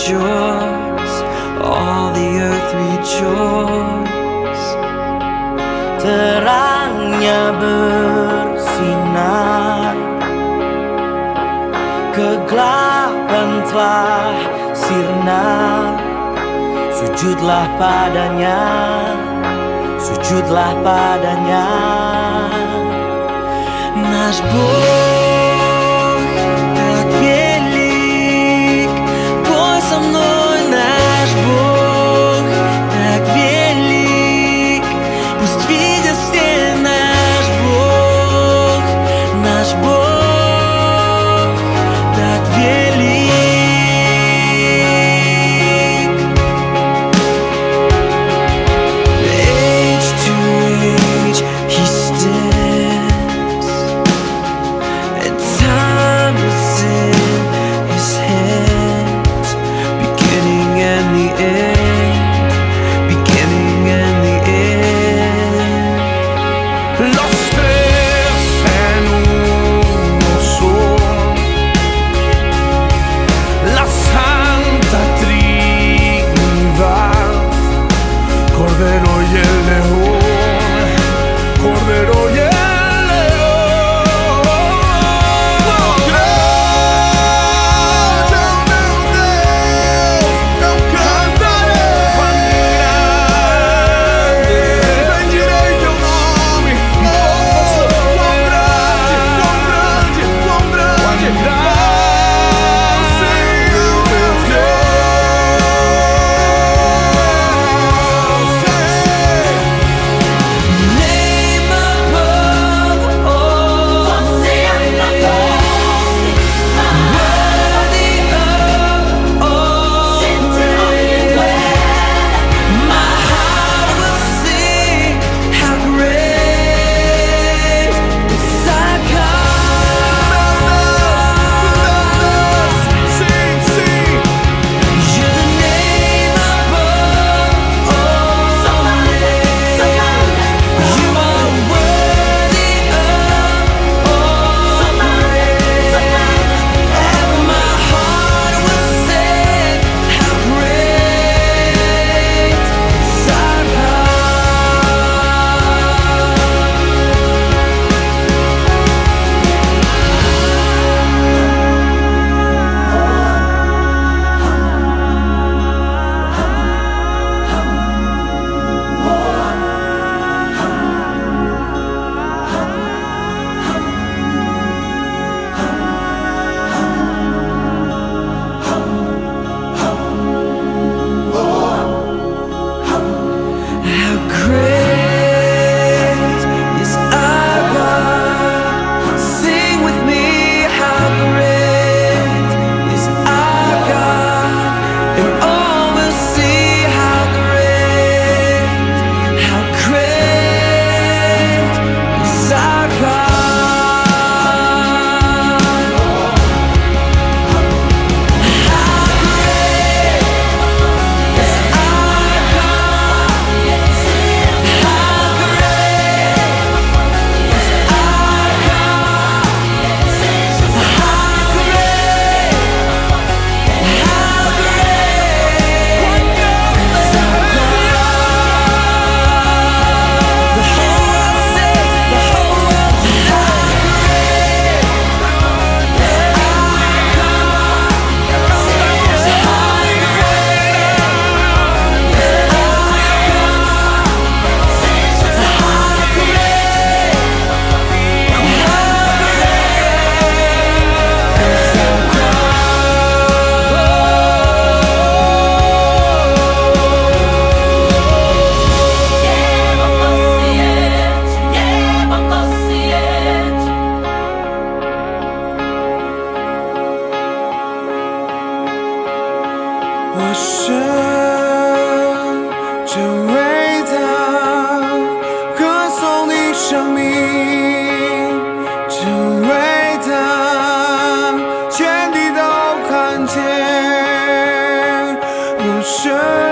rejoice, all the earth rejoice. Terangnya bersinar, kegelapan telah sirna. Sujudlah padanya, sujudlah padanya. Наш Бог так велик, пой со мной, наш Бог так велик. Пусть видят все, наш Бог так велик. Age to age He stands, and time is in His hands. Beginning and the end, beginning and the end. Los tres en uno son, la Santa Trinidad, Cordero y el León, Cordero y el sure